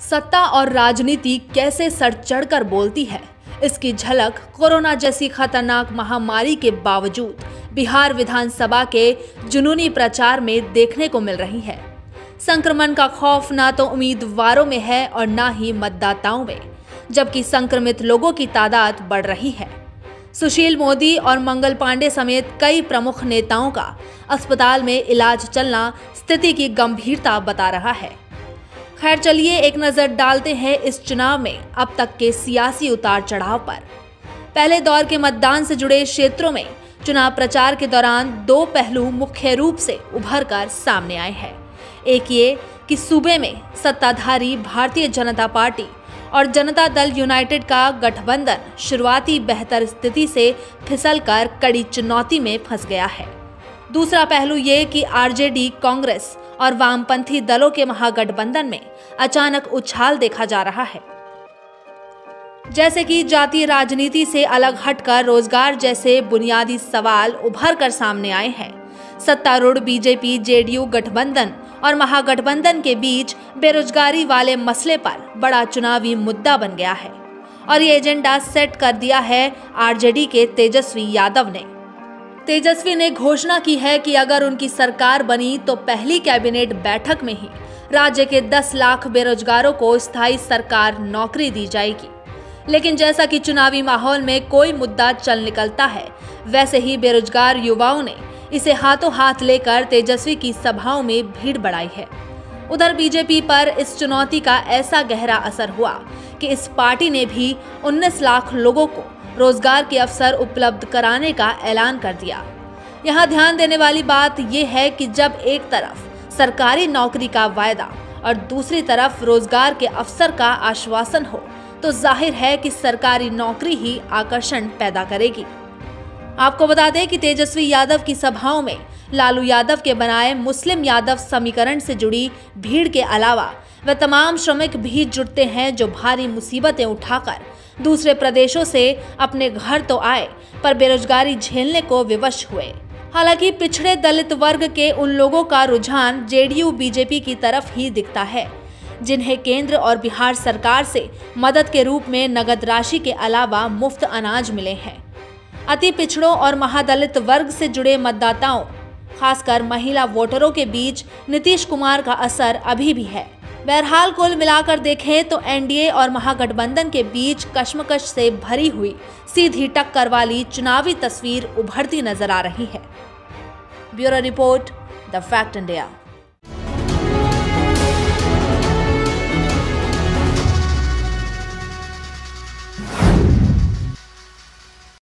सत्ता और राजनीति कैसे सर चढ़कर बोलती है, इसकी झलक कोरोना जैसी खतरनाक महामारी के बावजूद बिहार विधानसभा के जुनूनी प्रचार में देखने को मिल रही है। संक्रमण का खौफ ना तो उम्मीदवारों में है और ना ही मतदाताओं में, जबकि संक्रमित लोगों की तादाद बढ़ रही है। सुशील मोदी और मंगल पांडे समेत कई प्रमुख नेताओं का अस्पताल में इलाज चलना स्थिति की गंभीरता बता रहा है। खैर चलिए एक नजर डालते हैं इस चुनाव में अब तक के सियासी उतार चढ़ाव पर। पहले दौर के मतदान से जुड़े क्षेत्रों में चुनाव प्रचार के दौरान दो पहलू मुख्य रूप से उभर कर सामने आए हैं। एक ये कि सूबे में सत्ताधारी भारतीय जनता पार्टी और जनता दल यूनाइटेड का गठबंधन शुरुआती बेहतर स्थिति से फिसलकर कड़ी चुनौती में फंस गया है। दूसरा पहलू ये कि आरजेडी, कांग्रेस और वामपंथी दलों के महागठबंधन में अचानक उछाल देखा जा रहा है। जैसे कि जातीय राजनीति से अलग हटकर रोजगार जैसे बुनियादी सवाल उभर कर सामने आए हैं। सत्तारूढ़ बीजेपी जेडीयू गठबंधन और महागठबंधन के बीच बेरोजगारी वाले मसले पर बड़ा चुनावी मुद्दा बन गया है और ये एजेंडा सेट कर दिया है आरजेडी के तेजस्वी यादव ने। तेजस्वी ने घोषणा की है कि अगर उनकी सरकार बनी तो पहली कैबिनेट बैठक में ही राज्य के 10 लाख बेरोजगारों को स्थायी सरकार नौकरी दी जाएगी। लेकिन जैसा कि चुनावी माहौल में कोई मुद्दा चल निकलता है, वैसे ही बेरोजगार युवाओं ने इसे हाथों हाथ लेकर तेजस्वी की सभाओं में भीड़ बढ़ाई है। उधर बीजेपी पर इस चुनौती का ऐसा गहरा असर हुआ कि इस पार्टी ने भी 19 लाख लोगों को रोजगार के अवसर उपलब्ध कराने का ऐलान कर दिया। यहाँ ध्यान देने वाली बात यह है कि जब एक तरफ सरकारी नौकरी का वायदा और दूसरी तरफ रोजगार के अवसर का आश्वासन हो, तो जाहिर है कि सरकारी नौकरी ही आकर्षण पैदा करेगी। आपको बता दें कि तेजस्वी यादव की सभाओं में लालू यादव के बनाए मुस्लिम यादव समीकरण से जुड़ी भीड़ के अलावा वे तमाम श्रमिक भी जुटते हैं जो भारी मुसीबतें उठाकर दूसरे प्रदेशों से अपने घर तो आए पर बेरोजगारी झेलने को विवश हुए। हालांकि पिछड़े दलित वर्ग के उन लोगों का रुझान जेडीयू बीजेपी की तरफ ही दिखता है, जिन्हें केंद्र और बिहार सरकार से मदद के रूप में नगद राशि के अलावा मुफ्त अनाज मिले हैं। अति पिछड़ों और महादलित वर्ग से जुड़े मतदाताओं, खासकर महिला वोटरों के बीच नीतीश कुमार का असर अभी भी है। बहरहाल कुल मिलाकर देखें तो एनडीए और महागठबंधन के बीच कश्मकश से भरी हुई सीधी टक्कर वाली चुनावी तस्वीर उभरती नजर आ रही है। Bureau report, the fact India.